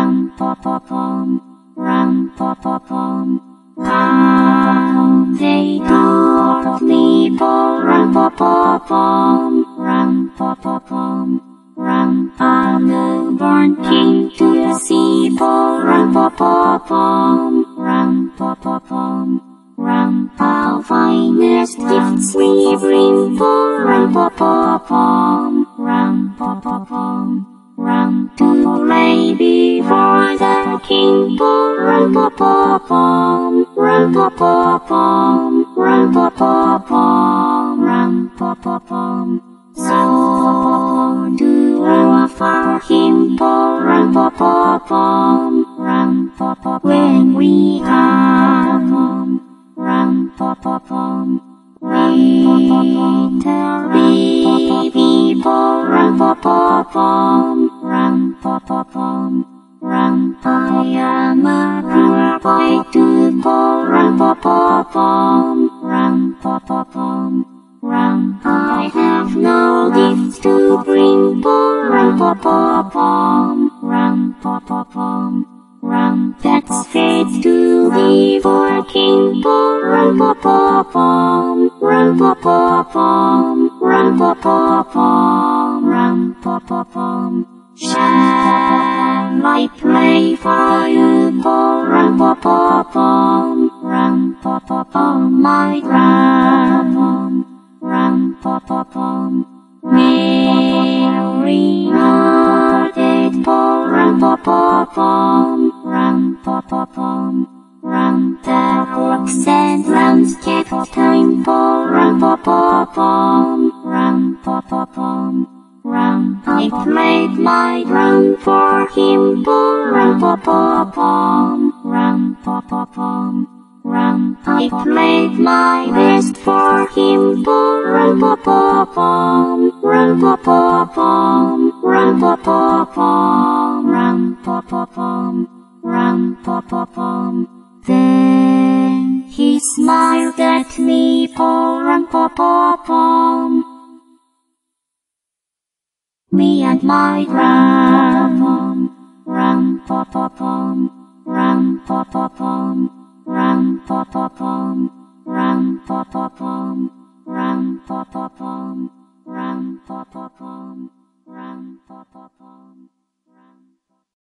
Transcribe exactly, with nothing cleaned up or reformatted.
ram pa pa pum, ram pa pa pum. How they taught me po ram pa pa pum, ram pa pa pum, ram. A newborn king to the sea po ram pa pa pum, ram pa pa pum, ram. Our finest gifts we bring po ram pa pa pum, ram pa pa pum, ram. To lay before the king po ram pa pa pum, ram pa pa pum, ram pa pa pum, ram pa pa pum. So do offer him po ram pa pa pum, ram pa pa. When we have him, ram pa pa pum, we tell baby po ram pa pa pum, ram pa pa pum, ram. I am a poor boy to po ram pa pa pum, ram pa pa pum, ram. I have no gifts to bring po ram pa pa pum, ram pa pa pum, ram. That's fate to be for king po ram pa pa pum, ram pa pa pum, ram pa pa pum, ram pa pa pum. Shall I play for you po ram pa pa pum, ram pa pa pum, my ram, ram pa pa pum. Mary nodded po ram pa pa pum, ram pa pa pum, ram. The rocks and rams kept time po ram pa pa pum, ram pa pa pum, ram. I played my drum for him po ram pa pa pum, ram pa pa pum, ram. I played my best for him po ram pa pa pum, ram pa pa pum, ram pa pa pum, ram pa pa pum, ram pa pa pum. Then he smiled at me po ram pa pa pum. Me and my ram, ram pa pa pum, ram pa pa pum, ram pa pa pum, ram pa pa pum, ram pa pa pum, ram pa pa pum, ram pa pa.